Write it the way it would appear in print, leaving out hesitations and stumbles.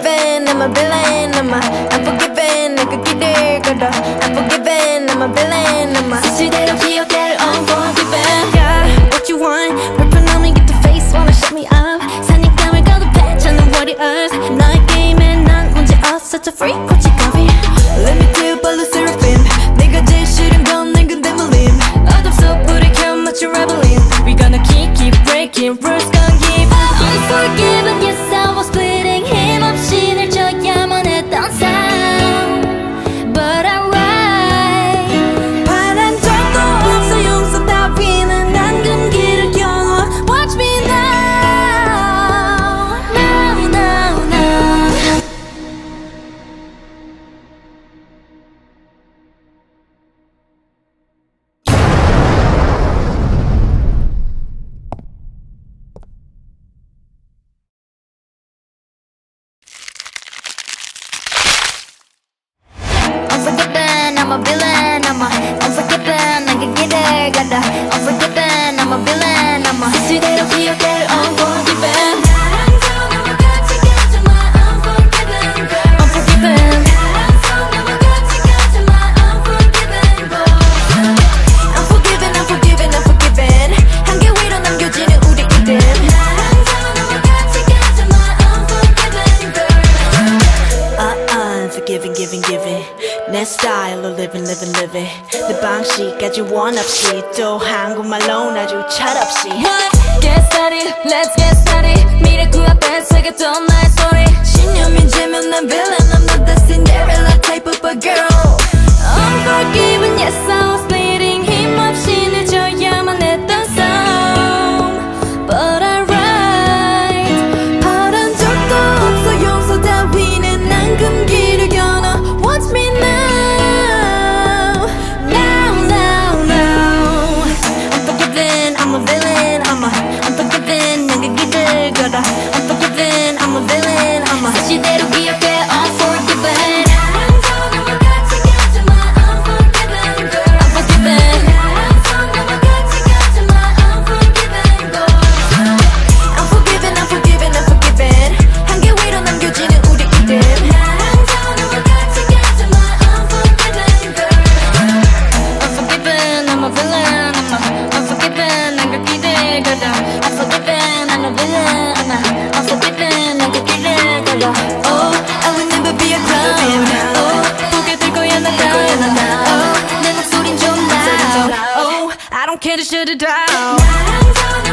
Unforgiven, I'm a villain, I'm unforgiven. 내가 길을 걸어 Unforgiven, I'm a villain, I'm 사실대로 기억될 Unforgiven. Yeah, what you want? 불편함이 get the face, wanna shut me up. 사냥감을 거듭해 찾는 warriors. 너의 게임에 난 문제 없어, such a freak, 고치가비. Let me do 르세라핌. 내가 제일 싫은 건 내 그대 물림. 어둠 속 불을 켜 맞춰 rebelling. We gonna keep breaking rules, gonna give Unforgiven. Yes, I was bleeding. 힘없이 늘 져야만 했던 삶. But I'm right. 바란 적도 없어 용서 따위는 난 금기를 겨눠. Watch me now. Now, now, now. Unforgiven, I'm a villain, I'm unforgiven. 내가 길을 가다 Unforgiven, I'm a villain, I'm 사실대로 기억될 Unforgiven. 나랑 같이 가자 my Unforgiven girl. Unforgiven. 나랑 같이 가자 my Unforgiven boy. Unforgiven, unforgiven, unforgiven. 한계 위로 남겨지는 우리 이름. 나랑 같이 가자 my Unforgiven girl. Unforgiving, giving, giving. 내 스타일로 living, living, living. 내 방식까지 원 없이 또 한국말로 아주 철없이. Get started, let's get started. 미래 그 앞에 새겼던 나의 소리. 신념이 지면 난 villain, I'm not the Cinderella type of a girl. Unforgiven, yes I was bleeding. 힘없이 늦어야만 했던 싸움. But I'm right. 바란 적도 없어 용서 따위는 난 금기를 겨눠. Watch me now. I'm a villain, I'm unforgiven. 내가 길을 걸어 Unforgiven, I'm a villain, I'm 사실대로 기억해 Unforgiven. 나랑 같이 가자 my Unforgiven girl. Unforgiven. 나랑 같이 가자 my Unforgiven boy. Unforgiven, unforgiven, unforgiven. 한계 위로 남겨지는 우리 이름. 나랑 같이 가자 my Unforgiven girl. Unforgiven, I'm a villain, I'm unforgiven. Unforgiven, I'm a villain, I'm unforgiven. 내가 길을 걸어. Oh, I will never be a clown. Oh, 보게 될 거야 나 Oh, 내 목소린 좀 loud. Oh, I don't care to shut it down.